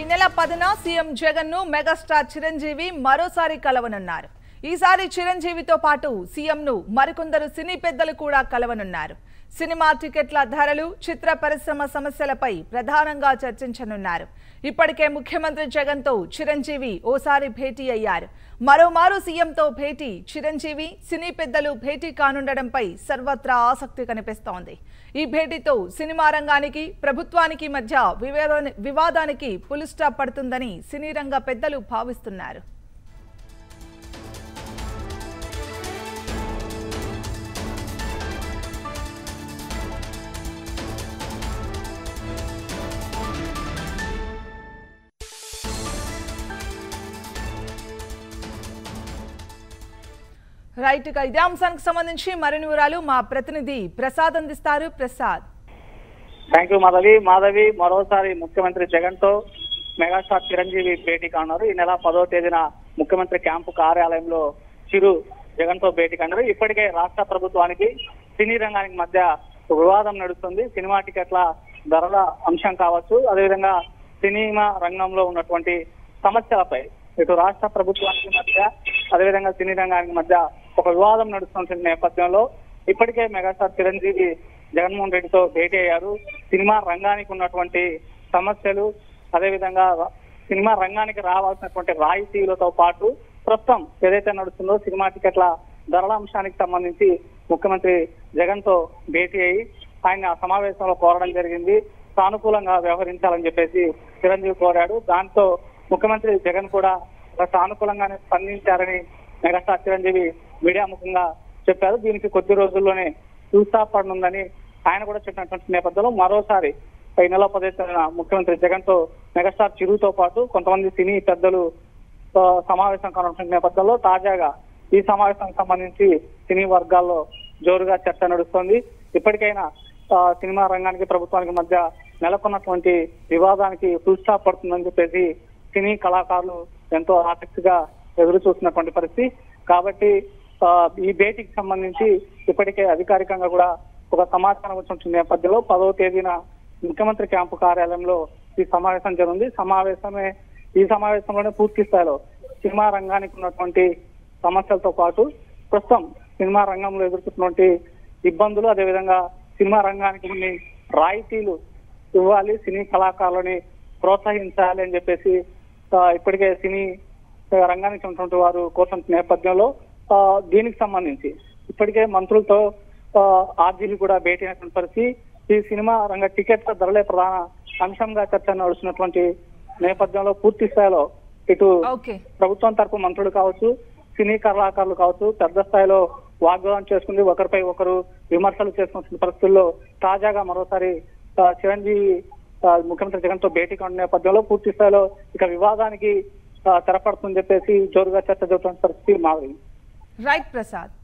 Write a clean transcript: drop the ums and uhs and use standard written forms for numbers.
ఈ నెల 10న సీఎం జగన్ ను మెగాస్టార్ చిరంజీవి మరోసారి కలవనున్నారు. ఈసారి చిరంజీవితో పాటు సీఎం ను మరికొందరు సినీ పెద్దలు కూడా కలవనున్నారు. సినిమా టికెట్ల ధరలు, చిత్ర పరిశ్రమ సమస్యలపై ప్రధానంగా చర్చించనున్నారు. ఇప్పటికే ముఖ్యమంత్రి జగన్ తో చిరంజీవి ఓసారి భేటీ అయ్యారు. మరోమారు సీఎంతో భేటీ చిరంజీవి, సినీ పెద్దలు భేటీ కానుండడంపై సర్వత్రా ఆసక్తి కనిపిస్తోంది. ఈ భేటీతో సినిమా రంగానికి, ప్రభుత్వానికి మధ్య వివాదానికి ఫుల్ స్టాప్ పడుతుందని సినీ రంగ పెద్దలు భావిస్తున్నారు. రైట్ గా ఇదే అంశానికి సంబంధించి మరిన్ని వివరాలు మా ప్రతినిధి ప్రసాద్ అందిస్తారు. ప్రసాద్. Thank you Madhavi. మరోసారి ముఖ్యమంత్రి జగన్ తో మెగాస్టార్ చిరంజీవి భేటీ కానున్నారు. ఈ నెల 10వ తేదీన ముఖ్యమంత్రి క్యాంపు కార్యాలయంలో చిరు జగన్ తో భేటీ కానున్నారు. ఇప్పటికే రాష్ట్ర ప్రభుత్వానికి, సినీ రంగానికి మధ్య వివాదం నడుస్తుంది. సినిమా టికెట్ల ధరల అంశం కావచ్చు, అదేవిధంగా సినిమా రంగంలో ఉన్నటువంటి సమస్యలపై ఇటు రాష్ట్ర ప్రభుత్వానికి మధ్య, అదేవిధంగా సినీ రంగానికి మధ్య ఒక వివాదం నడుస్తున్న నేపథ్యంలో ఇప్పటికే మెగాస్టార్ చిరంజీవి జగన్మోహన్ రెడ్డితో భేటీ అయ్యారు. సినిమా రంగానికి ఉన్నటువంటి సమస్యలు, అదేవిధంగా సినిమా రంగానికి రావాల్సినటువంటి రాయితీలతో పాటు ప్రస్తుతం ఏదైతే నడుస్తుందో సినిమా టికెట్ల ధరల అంశానికి సంబంధించి ముఖ్యమంత్రి జగన్ తో భేటీ అయ్యి ఆయన సమావేశంలో కోరడం జరిగింది. సానుకూలంగా వ్యవహరించాలని చెప్పేసి చిరంజీవి కోరాడు. దాంతో ముఖ్యమంత్రి జగన్ కూడా సానుకూలంగానే స్పందించారని మెగాస్టార్ చిరంజీవి మీడియా ముఖంగా చెప్పారు. దీనికి కొద్ది రోజుల్లోనే చూస్తాపడనుందని ఆయన కూడా చెప్పినటువంటి నేపథ్యంలో మరోసారి ఈ నెల 10వ తేదీన ముఖ్యమంత్రి జగన్ తో మెగాస్టార్ చిరుతో పాటు కొంతమంది సినీ పెద్దలు సమావేశం కానున్న నేపథ్యంలో తాజాగా ఈ సమావేశానికి సంబంధించి సినీ వర్గాల్లో జోరుగా చర్చ నడుస్తోంది. ఇప్పటికైనా సినిమా రంగానికి, ప్రభుత్వానికి మధ్య నెలకొన్నటువంటి వివాదానికి ఫుల్ స్టాప్ పడుతుందని చెప్పేసి సినీ కళాకారులు ఎంతో ఆసక్తిగా ఎదురు చూస్తున్నటువంటి పరిస్థితి. కాబట్టి ఈ భేటీకి సంబంధించి ఇప్పటికే అధికారికంగా కూడా ఒక సమాచారం వచ్చిన నేపథ్యంలో 10వ తేదీన ముఖ్యమంత్రి క్యాంపు కార్యాలయంలో ఈ సమావేశం జరిగింది. ఈ సమావేశంలోనే పూర్తి స్థాయిలో సినిమా రంగానికి ఉన్నటువంటి సమస్యలతో పాటు ప్రస్తుతం సినిమా రంగంలో ఎదుర్కొన్నటువంటి ఇబ్బందులు, అదేవిధంగా సినిమా రంగానికి కొన్ని రాయితీలు ఇవ్వాలి, సినీ కళాకారులని ప్రోత్సహించాలి అని చెప్పేసి ఇప్పటికే సినీ రంగానికి ఉన్నటువంటి వారు కోరుతున్న నేపథ్యంలో దీనికి సంబంధించి ఇప్పటికే మంత్రులతో ఆర్జీలు కూడా భేటీ అయినటువంటి పరిస్థితి. ఈ సినిమా రంగ టికెట్ల ధరలే ప్రధాన అంశంగా చర్చ నడుస్తున్నటువంటి నేపథ్యంలో పూర్తి స్థాయిలో ఇటు ప్రభుత్వం తరపు మంత్రులు కావచ్చు, సినీ కళాకారులు కావచ్చు పెద్ద స్థాయిలో వాగ్వాదం చేసుకుంది, ఒకరిపై ఒకరు విమర్శలు చేసుకుంటున్న పరిస్థితుల్లో తాజాగా మరోసారి చిరంజీవి ముఖ్యమంత్రి జగన్ తో భేటీ కాని నేపథ్యంలో పూర్తి స్థాయిలో ఇక వివాదానికి తెరపడుతుందని చెప్పేసి జోరుగా చర్చ జరుగుతున్న పరిస్థితి మాది. రైట్ ప్రసాద్.